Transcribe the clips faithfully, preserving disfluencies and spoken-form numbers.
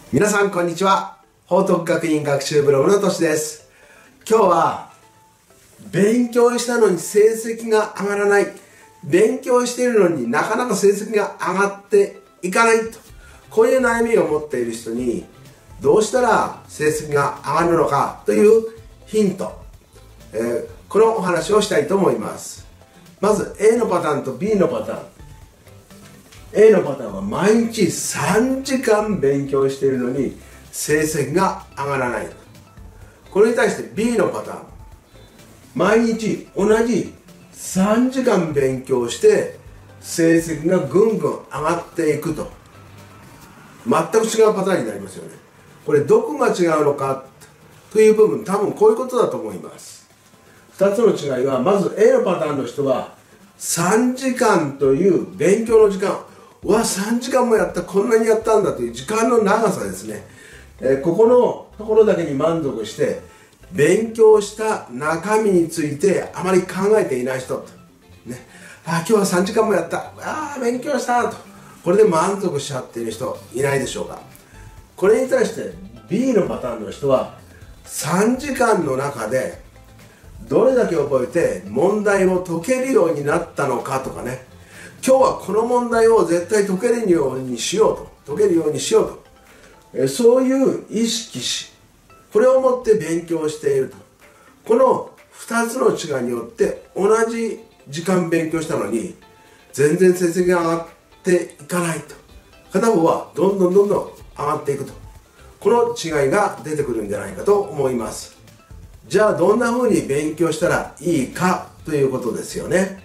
皆さんこんにちは。報徳学院学習ブログのとしです。今日は勉強したのに成績が上がらない、勉強しているのになかなか成績が上がっていかないと、こういう悩みを持っている人にどうしたら成績が上がるのかというヒント、えー、このお話をしたいと思います。まず A のパターンと ビー のパターン。A のパターンは毎日さんじかん勉強しているのに成績が上がらない。これに対して ビー のパターン、毎日同じさんじかん勉強して成績がぐんぐん上がっていくと、全く違うパターンになりますよね。これどこが違うのかという部分、多分こういうことだと思います。ふたつの違いは、まず A のパターンの人はさんじかんという勉強の時間、うわさんじかんもやった、こんなにやったんだという時間の長さですね、えー、ここのところだけに満足して勉強した中身についてあまり考えていない人と、ね、あ今日はさんじかんもやった、ああ勉強したと、これで満足しちゃっている人いないでしょうか。これに対して ビー のパターンの人はさんじかんの中でどれだけ覚えて問題を解けるようになったのかとかね、今日はこの問題を絶対解けるようにしようと、解けるようにしようと、えそういう意識し、これを持って勉強していると、このふたつの違いによって同じ時間勉強したのに全然成績が上がっていかないと、片方はどんどんどんどん上がっていくと、この違いが出てくるんじゃないかと思います。じゃあどんな風に勉強したらいいかということですよね。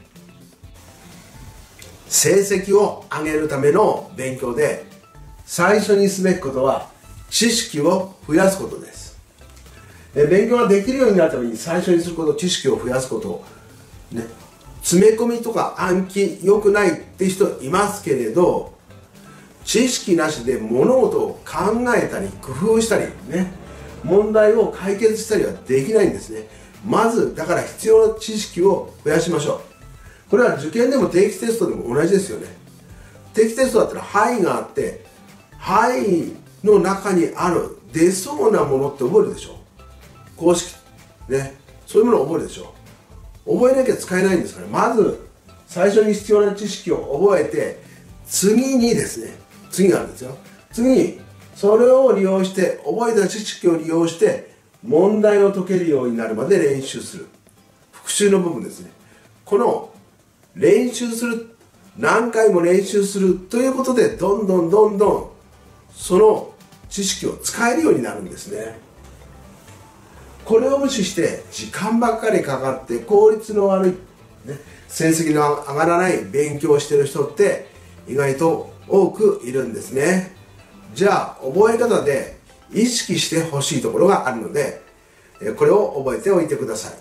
成績を上げるための勉強で最初にすべきことは知識を増やすことです。え勉強ができるようになるために最初にすること、知識を増やすこと、ね、詰め込みとか暗記良くないって人いますけれど、知識なしで物事を考えたり工夫したりね、問題を解決したりはできないんですね。まずだから必要な知識を増やしましょう。これは受験でも定期テストでも同じですよね。定期テストだったら範囲があって、範囲の中にある出そうなものって覚えるでしょ。公式ね、そういうものを覚えるでしょ。覚えなきゃ使えないんですから、まず最初に必要な知識を覚えて、次にですね、次があるんですよ。次にそれを利用して、覚えた知識を利用して問題を解けるようになるまで練習する、復習の部分ですね。この練習する、何回も練習するということで、どんどんどんどんその知識を使えるようになるんですね。これを無視して時間ばっかりかかって効率の悪い、ね、成績の上がらない勉強をしている人って意外と多くいるんですね。じゃあ覚え方で意識してほしいところがあるので、これを覚えておいてください。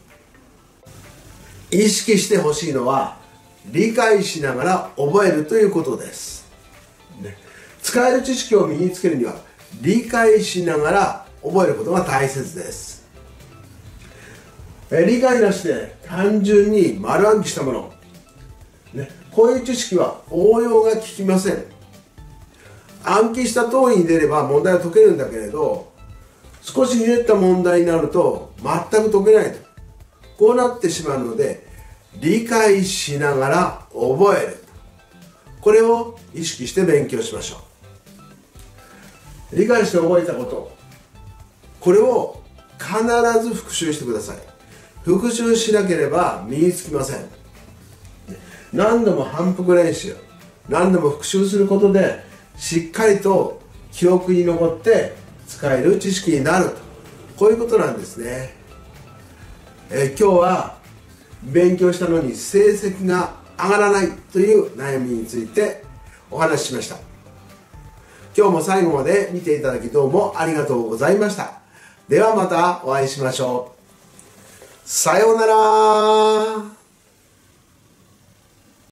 意識してほしいのは理解しながら覚えるということです、ね、使える知識を身につけるには理解しながら覚えることが大切です。え理解なしで単純に丸暗記したもの、ね、こういう知識は応用が効きません。暗記した通りに出れば問題は解けるんだけれど、少しひねった問題になると全く解けないと、こうなってしまうので、理解しながら覚える、これを意識して勉強しましょう。理解して覚えたこと、これを必ず復習してください。復習しなければ身につきません。何度も反復練習、何度も復習することでしっかりと記憶に残って使える知識になると、こういうことなんですね。えー、今日は勉強したのに成績が上がらないという悩みについてお話ししました。今日も最後まで見ていただきどうもありがとうございました。ではまたお会いしましょう。さようなら。